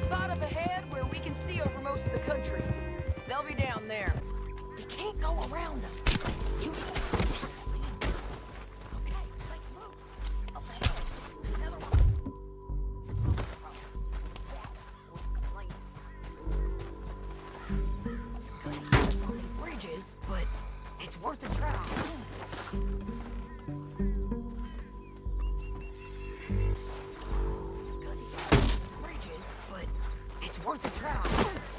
spot up ahead where we can see over most of the country. They'll be down there. We can't go around them. You okay, let's move. Up ahead. Another one. Gonna keep us on these bridges, but it's worth a try. Worth a try.